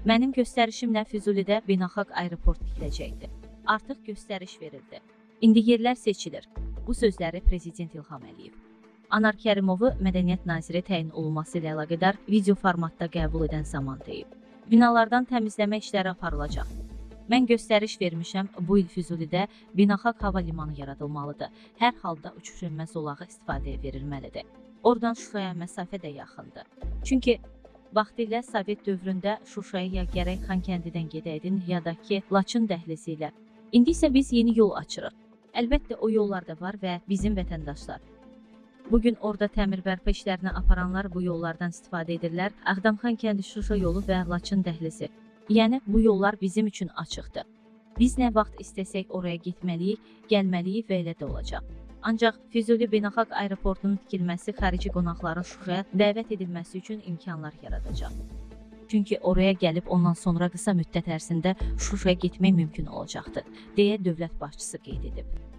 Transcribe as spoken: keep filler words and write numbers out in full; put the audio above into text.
Mənim göstərişimlə Füzulidə beynəlxalq aeroport tikiləcəkdi. Artıq göstəriş verildi. İndi yerlər seçilir. Bu sözləri Prezident İlham Əliyev Anar Kərimovu Mədəniyyət Naziri təyin olunması ilə əlaqədar video formatda qəbul edən zaman deyib. Binalardan təmizləmə işləri aparılacaq. Mən göstəriş vermişəm, bu il Füzulidə beynəlxalq hava limanı yaradılmalıdır. Hər halda uçuş-enmə zolağı istifadəyə verilməlidir. Oradan Şuşaya məsafə də yaxındır. Çünki vaxtilə Sovet dövründə Şuşaya ya gərək Xankəndidən gedəydin, ya da ki Laçın dəhlizi ilə. İndi isə biz yeni yol açırıq. Əlbəttə o yollar da var və bizim vətəndaşlar. Bugün orada təmir bərpa işlərini aparanlar bu yollardan istifadə edirlər. Ağdam-Xankəndi-Şuşa yolu və Laçın dəhlizi. Yəni bu yollar bizim üçün açıqdır. Biz nə vaxt istəsək oraya getməliyik, gəlməliyik və elə də olacaq. Ancaq Füzuli beynəlxalq aeroportunun tikilməsi xarici qonaqların Şuşaya dəvət edilməsi üçün imkanlar yaradacaq. Çünki oraya gəlib ondan sonra qısa müddət ərzində Şuşaya getmək mümkün olacaqdır, deyə dövlət başçısı qeyd edib.